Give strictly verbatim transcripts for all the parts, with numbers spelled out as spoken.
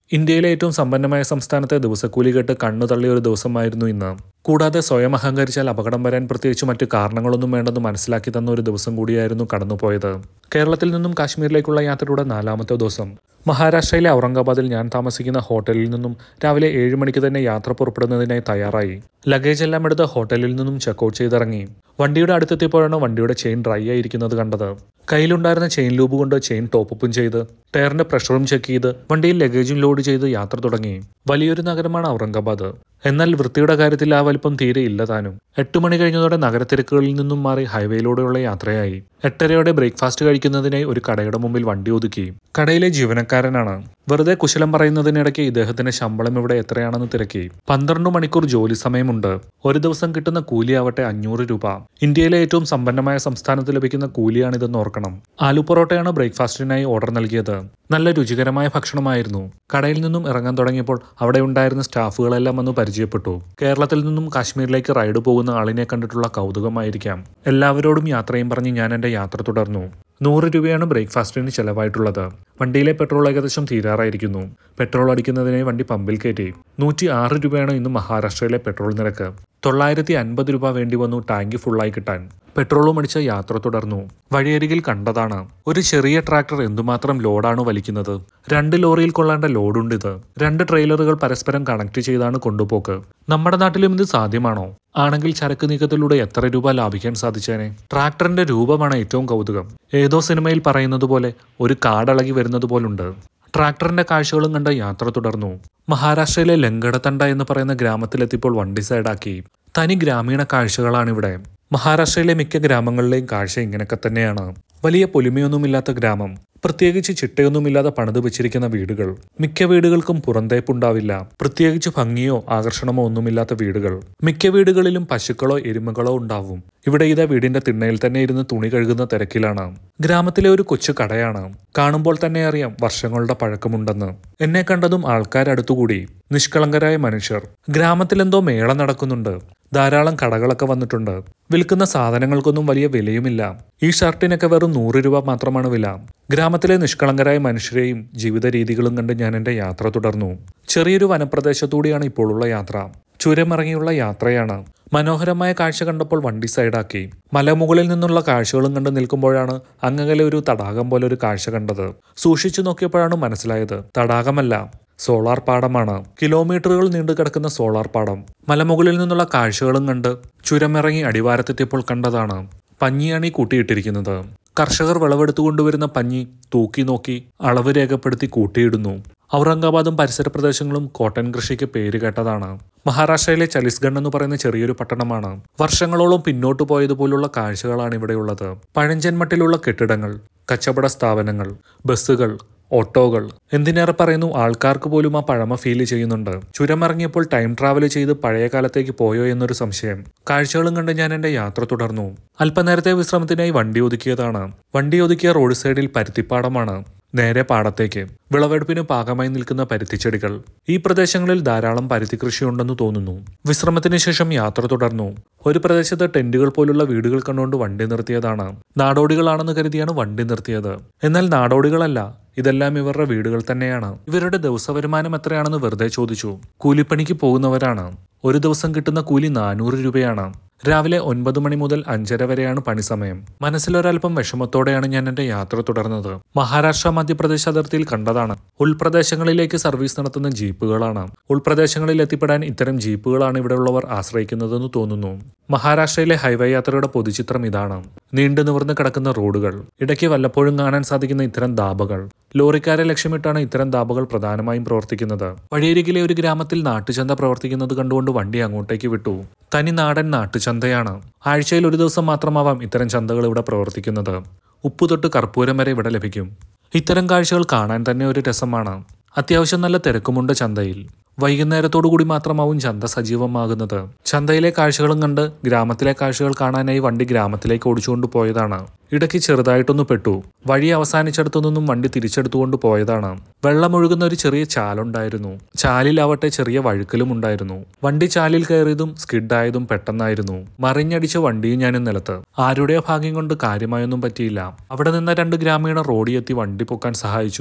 ഇന്ത്യയിലെ ഏറ്റവും സമ്പന്നമായ സംസ്ഥാനത്തെ ദിവസക്കൂലി കേട്ട് കണ്ണു തള്ളിയ ഒരു ദിവസമായിരുന്നു ഇന്ന്. കൂടാതെ സ്വയം അഹങ്കരിച്ചാൽ അപകടം വരാൻ പ്രത്യേകിച്ച് മറ്റു കാരണങ്ങളൊന്നും വേണ്ടെന്ന് മനസ്സിലാക്കി തന്ന ഒരു ദിവസം കൂടിയായിരുന്നു കടന്നുപോയത്. കേരളത്തിൽ നിന്നും കാശ്മീരിലേക്കുള്ള യാത്രയുടെ നാലാമത്തെ ദിവസം. മഹാരാഷ്ട്രയിലെ ഔറംഗാബാദിൽ ഞാൻ താമസിക്കുന്ന ഹോട്ടലിൽ നിന്നും രാവിലെ ഏഴ് മണിക്ക് തന്നെ യാത്ര പുറപ്പെടുന്നതിനായി തയ്യാറായി. ലഗേജ് എല്ലാം എടുത്ത് ഹോട്ടലിൽ നിന്നും ചെക്കൗട്ട് ചെയ്തിറങ്ങി. വണ്ടിയുടെ അടുത്തെത്തിയപ്പോഴാണ് വണ്ടിയുടെ ചെയിൻ ഡ്രൈ ആയിരിക്കുന്നത് കണ്ടത്. കയ്യിലുണ്ടായിരുന്ന ചെയിൻ ലൂബ് കൊണ്ട് ചെയിൻ ടോപ്പും ചെയ്ത് ടയറിന്റെ പ്രഷറും ചെക്ക് ചെയ്ത് വണ്ടിയിൽ ലഗേജും ലോഡ് ചെയ്ത് യാത്ര തുടങ്ങി. വലിയൊരു നഗരമാണ് ഔറംഗാബാദ്. എന്നാൽ വൃത്തിയുടെ കാര്യത്തിൽ ആ വലിപ്പം തീരെ ഇല്ല താനും. എട്ട് മണി കഴിഞ്ഞതോടെ നഗരത്തിരക്കുകളിൽ നിന്നും മാറി ഹൈവേയിലൂടെയുള്ള യാത്രയായി. എട്ടരയോടെ ബ്രേക്ക്ഫാസ്റ്റ് കഴിക്കുന്നതിനായി ഒരു കടയുടെ മുമ്പിൽ വണ്ടി ഒതുക്കി. കടയിലെ ജീവനക്കാരനാണ്. വെറുതെ കുശലം പറയുന്നതിനിടയ്ക്ക് ഇദ്ദേഹത്തിന്റെ ശമ്പളം ഇവിടെ എത്രയാണെന്ന് തിരക്കി. പന്ത്രണ്ട് മണിക്കൂർ ജോലി സമയമുണ്ട്. ഒരു ദിവസം കിട്ടുന്ന കൂലിയാവട്ടെ അഞ്ഞൂറ് രൂപ. ഇന്ത്യയിലെ ഏറ്റവും സമ്പന്നമായ സംസ്ഥാനത്ത് ലഭിക്കുന്ന കൂലിയാണിതെന്ന് ഓർക്കണം. ആലു പൊറോട്ടയാണ് ബ്രേക്ക്ഫാസ്റ്റിനായി ഓർഡർ നൽകിയത്. നല്ല രുചികരമായ ഭക്ഷണമായിരുന്നു. കടയിൽ നിന്നും ഇറങ്ങാൻ തുടങ്ങിയപ്പോൾ അവിടെ ഉണ്ടായിരുന്ന സ്റ്റാഫുകളെല്ലാം വന്ന് പരിചയപ്പെട്ടു. കേരളത്തിൽ നിന്നും കാശ്മീരിലേക്ക് റൈഡ് പോകുന്ന ആളിനെ കണ്ടിട്ടുള്ള കൗതുകമായിരിക്കാം. എല്ലാവരോടും യാത്രയും പറഞ്ഞ് ഞാൻ എൻ്റെ യാത്ര തുടർന്നു. നൂറ് രൂപയാണ് ബ്രേക്ക്ഫാസ്റ്റിന് ചെലവായിട്ടുള്ളത്. വണ്ടിയിലെ പെട്രോൾ ഏകദേശം തീരാറായിരിക്കുന്നു. പെട്രോൾ അടിക്കുന്നതിനായി വണ്ടി പമ്പിൽ കയറ്റി. നൂറ്റി ആറ് രൂപയാണ് ഇന്ന് മഹാരാഷ്ട്രയിലെ പെട്രോൾ നിരക്ക്. തൊള്ളായിരത്തി അൻപത് രൂപ വേണ്ടി വന്നു ടാങ്ക് ഫുള്ളായി കിട്ടാൻ. പെട്രോളും അടിച്ച യാത്ര തുടർന്നു. വഴിയരികിൽ കണ്ടതാണ് ഒരു ചെറിയ ട്രാക്ടർ എന്തുമാത്രം ലോഡാണ് വലിക്കുന്നത്. രണ്ട് ലോറിയിൽ കൊള്ളേണ്ട ലോഡുണ്ടിത്. രണ്ട് ട്രെയിലറുകൾ പരസ്പരം കണക്ട് ചെയ്താണ് കൊണ്ടുപോക്ക്. നമ്മുടെ നാട്ടിലും ഇത് സാധ്യമാണോ? ആണെങ്കിൽ ചരക്ക് നീക്കത്തിലൂടെ എത്ര രൂപ ലാഭിക്കാൻ സാധിച്ചേനെ. ട്രാക്ടറിന്റെ രൂപമാണ് ഏറ്റവും കൗതുകം. ഏതോ സിനിമയിൽ പറയുന്നത് പോലെ ഒരു കാടളകി വരുന്നത് പോലുണ്ട്. ട്രാക്ടറിന്റെ കാഴ്ചകളും കണ്ട് യാത്ര തുടർന്നു. മഹാരാഷ്ട്രയിലെ ലങ്കടത്തണ്ട എന്ന് പറയുന്ന ഗ്രാമത്തിലെത്തിയപ്പോൾ വണ്ടി സൈഡാക്കി. തനി ഗ്രാമീണ കാഴ്ചകളാണിവിടെ. മഹാരാഷ്ട്രയിലെ മിക്ക ഗ്രാമങ്ങളിലെയും കാഴ്ച ഇങ്ങനെയൊക്കെ തന്നെയാണ്. വലിയ പൊലിമയൊന്നുമില്ലാത്ത ഗ്രാമം. പ്രത്യേകിച്ച് ചിട്ടയൊന്നുമില്ലാതെ പണിത് വെച്ചിരിക്കുന്ന വീടുകൾ. മിക്ക വീടുകൾക്കും പുറന്തേപ്പുണ്ടാവില്ല. പ്രത്യേകിച്ച് ഭംഗിയോ ആകർഷണമോ ഒന്നുമില്ലാത്ത വീടുകൾ. മിക്ക വീടുകളിലും പശുക്കളോ എരുമകളോ ഉണ്ടാവും. ഇവിടെ ഇതാ വീടിന്റെ തിണ്ണയിൽ തന്നെ ഇരുന്ന് തുണി കഴുകുന്ന തിരക്കിലാണ്. ഗ്രാമത്തിലെ ഒരു കൊച്ചു കടയാണ്. കാണുമ്പോൾ തന്നെ അറിയാം വർഷങ്ങളുടെ പഴക്കമുണ്ടെന്ന്. എന്നെ കണ്ടതും ആൾക്കാരടുത്തുകൂടി. നിഷ്കളങ്കരായ മനുഷ്യർ. ഗ്രാമത്തിലെന്തോ മേള നടക്കുന്നുണ്ട്. ധാരാളം കടകളൊക്കെ വന്നിട്ടുണ്ട്. വിൽക്കുന്ന സാധനങ്ങൾക്കൊന്നും വലിയ വിലയുമില്ല. ഈ ഷർട്ടിനൊക്കെ വെറും നൂറ് രൂപ മാത്രമാണ് വില. ഗ്രാമത്തിലെ നിഷ്കളങ്കരായ മനുഷ്യരെയും ജീവിത രീതികളും കണ്ട് ഞാൻ എൻ്റെ യാത്ര തുടർന്നു. ചെറിയൊരു വനപ്രദേശത്തൂടെയാണ് ഇപ്പോഴുള്ള യാത്ര. ചുരമിറങ്ങിയുള്ള യാത്രയാണ്. മനോഹരമായ കാഴ്ച കണ്ടപ്പോൾ വണ്ടി സൈഡാക്കി. മലമുകളിൽ നിന്നുള്ള കാഴ്ചകളും കണ്ട് നിൽക്കുമ്പോഴാണ് അങ്ങകലെ ഒരു തടാകം പോലെ ഒരു കാഴ്ച കണ്ടത്. സൂക്ഷിച്ചു നോക്കിയപ്പോഴാണ് മനസ്സിലായത് തടാകമല്ല, സോളാർ പാടമാണ്. കിലോമീറ്ററുകൾ നീണ്ടു കിടക്കുന്ന സോളാർ പാടം. മലമുകളിൽ നിന്നുള്ള കാഴ്ചകളും കണ്ട് ചുരമിറങ്ങി അടിവാരത്തെത്തിയപ്പോൾ കണ്ടതാണ് പഞ്ഞിയാണ് ഈ കൂട്ടിയിട്ടിരിക്കുന്നത്. കർഷകർ വിളവെടുത്തു കൊണ്ടുവരുന്ന പഞ്ഞി തൂക്കി നോക്കി അളവ് രേഖപ്പെടുത്തി കൂട്ടിയിടുന്നു. ഔറംഗാബാദും പരിസര പ്രദേശങ്ങളും കോട്ടൺ കൃഷിക്ക് പേര് കേട്ടതാണ്. മഹാരാഷ്ട്രയിലെ ഛത്തീസ്ഗഡ് എന്ന് പറയുന്ന ചെറിയൊരു പട്ടണമാണ്. വർഷങ്ങളോളം പിന്നോട്ടു പോയതുപോലുള്ള കാഴ്ചകളാണ് ഇവിടെയുള്ളത്. പഴഞ്ചൻ മട്ടിലുള്ള കെട്ടിടങ്ങൾ, കച്ചവട സ്ഥാപനങ്ങൾ, ബസ്സുകൾ, ഓട്ടോകൾ. എന്തിനേറെ പറയുന്നു, ആൾക്കാർക്ക് പോലും ആ പഴമ ഫീൽ ചെയ്യുന്നുണ്ട്. ചുരമിറങ്ങിയപ്പോൾ ടൈം ട്രാവൽ ചെയ്ത് പഴയ കാലത്തേക്ക് പോയോ എന്നൊരു സംശയം. കാഴ്ചകളും കണ്ട് ഞാൻ എൻ്റെ യാത്ര തുടർന്നു. അല്പനേരത്തെ വിശ്രമത്തിനായി വണ്ടി ഒതുക്കിയതാണ്. വണ്ടി ഒതുക്കിയ റോഡ് സൈഡിൽ പരുത്തിപ്പാടമാണ്. നേരെ പാടത്തേക്ക് വിളവെടുപ്പിന് പാകമായി നിൽക്കുന്ന പരുത്തിച്ചെടികൾ. ഈ പ്രദേശങ്ങളിൽ ധാരാളം പരുത്തി കൃഷിയുണ്ടെന്ന് തോന്നുന്നു. വിശ്രമത്തിന് ശേഷം യാത്ര തുടർന്നു. ഒരു പ്രദേശത്ത് ടെന്റുകൾ പോലുള്ള വീടുകൾ കണ്ടുകൊണ്ട് വണ്ടി നിർത്തിയതാണ്. നാടോടികളാണെന്ന് കരുതിയാണ് വണ്ടി നിർത്തിയത്. എന്നാൽ നാടോടികളല്ല, ഇതെല്ലാം ഇവരുടെ വീടുകൾ തന്നെയാണ്. ഇവരുടെ ദിവസ വരുമാനം എത്രയാണെന്ന് വെറുതെ ചോദിച്ചു. കൂലിപ്പണിക്ക് പോകുന്നവരാണ്. ഒരു ദിവസം കിട്ടുന്ന കൂലി നാനൂറ് രൂപയാണ്. രാവിലെ ഒൻപത് മണി മുതൽ അഞ്ചര വരെയാണ് പണി സമയം. മനസ്സിലൊരൽപ്പം വിഷമത്തോടെയാണ് ഞാൻ എൻ്റെ യാത്ര തുടർന്നത്. മഹാരാഷ്ട്ര മധ്യപ്രദേശ് അതിർത്തിയിൽ കണ്ടതാണ്. ഉൾപ്രദേശങ്ങളിലേക്ക് സർവീസ് നടത്തുന്ന ജീപ്പുകളാണ്. ഉൾപ്രദേശങ്ങളിൽ എത്തിപ്പെടാൻ ഇത്തരം ജീപ്പുകളാണ് ഇവിടെയുള്ളവർ ആശ്രയിക്കുന്നതെന്ന് തോന്നുന്നു. മഹാരാഷ്ട്രയിലെ ഹൈവേ യാത്രയുടെ പൊതുചിത്രം ഇതാണ്. നീണ്ടു നിവർന്ന് കിടക്കുന്ന റോഡുകൾ. ഇടയ്ക്ക് വല്ലപ്പോഴും കാണാൻ സാധിക്കുന്ന ഇത്തരം ധാബകൾ. ലോറിക്കാരെ ലക്ഷ്യമിട്ടാണ് ഇത്തരം ധാബകൾ പ്രധാനമായും പ്രവർത്തിക്കുന്നത്. വഴിയരികിലെ ഒരു ഗ്രാമത്തിൽ നാട്ടുചന്ത പ്രവർത്തിക്കുന്നത് കണ്ടുകൊണ്ട് വണ്ടി അങ്ങോട്ടേക്ക് വിട്ടു. തനി നാടൻ നാട്ടുചന്തയാണ്. ആഴ്ചയിൽ ഒരു ദിവസം മാത്രമാവാം ഇത്തരം ചന്തകൾ ഇവിടെ പ്രവർത്തിക്കുന്നത്. ഉപ്പു തൊട്ട് കർപ്പൂരം വരെ ഇവിടെ ലഭിക്കും. ഇത്തരം കാഴ്ചകൾ കാണാൻ തന്നെ ഒരു രസമാണ്. അത്യാവശ്യം നല്ല തിരക്കുമുണ്ട് ചന്തയിൽ. വൈകുന്നേരത്തോടു കൂടി മാത്രമാവും ചന്ത സജീവമാകുന്നത്. ചന്തയിലെ കാഴ്ചകളും കണ്ട് ഗ്രാമത്തിലെ കാഴ്ചകൾ കാണാനായി വണ്ടി ഗ്രാമത്തിലേക്ക് ഓടിച്ചുകൊണ്ട് പോയതാണ്. ഇടയ്ക്ക് ചെറുതായിട്ടൊന്ന് പെട്ടു. വഴി അവസാനിച്ചിടത്തു നിന്നും വണ്ടി തിരിച്ചെടുത്തുകൊണ്ട് പോയതാണ്. വെള്ളമൊഴുകുന്ന ഒരു ചെറിയ ചാലുണ്ടായിരുന്നു. ചാലിലാവട്ടെ ചെറിയ വഴുക്കലും ഉണ്ടായിരുന്നു. വണ്ടി ചാലിൽ കയറിയതും സ്കിഡായതും പെട്ടെന്നായിരുന്നു. മറിഞ്ഞടിച്ച വണ്ടിയും ഞാനും നിലത്ത്. ആരുടെയോ ഭാഗ്യം കൊണ്ട് കാര്യമായൊന്നും പറ്റിയില്ല. അവിടെ നിന്ന് രണ്ട് ഗ്രാമീണർ റോഡിയെത്തി വണ്ടി പൊക്കാൻ സഹായിച്ചു.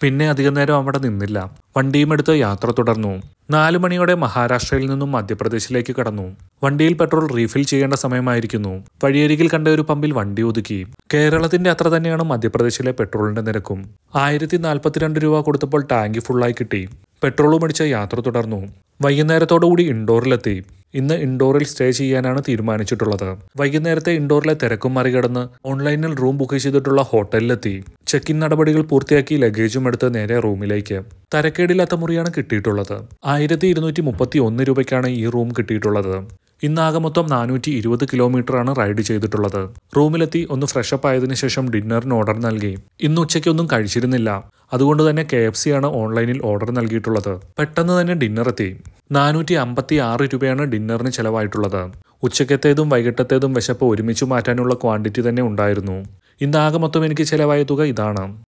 പിന്നെ അധികം നേരം അവിടെ നിന്നില്ല. വണ്ടിയും എടുത്ത് യാത്ര തുടർന്നു. നാലു മണിയോടെ മഹാരാഷ്ട്രയിൽ നിന്നും മധ്യപ്രദേശിലേക്ക് കടന്നു. വണ്ടിയിൽ പെട്രോൾ റീഫിൽ ചെയ്യേണ്ട സമയമായിരിക്കുന്നു. വഴിയരികിൽ കണ്ട ഒരു പമ്പിൽ വണ്ടി ഒതുക്കി. കേരളത്തിന്റെ അത്ര തന്നെയാണ് മധ്യപ്രദേശിലെ പെട്രോളിന്റെ നിരക്കും. ആയിരത്തി നാൽപ്പത്തിരണ്ട് രൂപ കൊടുത്തപ്പോൾ ടാങ്കി ഫുള്ളായി കിട്ടി. പെട്രോളും അടിച്ച് യാത്ര തുടർന്നു. വൈകുന്നേരത്തോടുകൂടി ഇൻഡോറിലെത്തി. ഇന്ന് ഇൻഡോറിൽ സ്റ്റേ ചെയ്യാനാണ് തീരുമാനിച്ചിട്ടുള്ളത്. വൈകുന്നേരത്തെ ഇൻഡോറിലെ തിരക്കും മറികടന്ന് ഓൺലൈനിൽ റൂം ബുക്ക് ചെയ്തിട്ടുള്ള ഹോട്ടലിലെത്തി. ചെക്ക് ഇൻ നടപടികൾ പൂർത്തിയാക്കി ലഗേജും എടുത്ത് നേരെ റൂമിലേക്ക്. തരക്കേടില്ലാത്ത മുറിയാണ് കിട്ടിയിട്ടുള്ളത്. ആയിരത്തി ഇരുന്നൂറ്റി മുപ്പത്തി ഒന്ന് രൂപയ്ക്കാണ് ഈ റൂം കിട്ടിയിട്ടുള്ളത്. ഇന്നാകെ മൊത്തം നാനൂറ്റി ഇരുപത് കിലോമീറ്റർ ആണ് റൈഡ് ചെയ്തിട്ടുള്ളത്. റൂമിലെത്തി ഒന്ന് ഫ്രഷപ്പ് ആയതിനു ശേഷം ഡിന്നറിന് ഓർഡർ നൽകി. ഇന്ന് ഉച്ചയ്ക്കൊന്നും കഴിച്ചിരുന്നില്ല. അതുകൊണ്ട് തന്നെ കെ എഫ് സി ആണ് ഓൺലൈനിൽ ഓർഡർ നൽകിയിട്ടുള്ളത്. പെട്ടെന്ന് തന്നെ ഡിന്നർ എത്തി. നാനൂറ്റി അമ്പത്തി ആറ് രൂപയാണ് ഡിന്നറിന് ചെലവായിട്ടുള്ളത്. ഉച്ചക്കത്തേതും വൈകിട്ടത്തേതും വിശപ്പ് ഒരുമിച്ച് മാറ്റാനുള്ള ക്വാണ്ടിറ്റി തന്നെ ഉണ്ടായിരുന്നു. ഇന്നാകെ മൊത്തം എനിക്ക് ചെലവായ തുക ഇതാണ്.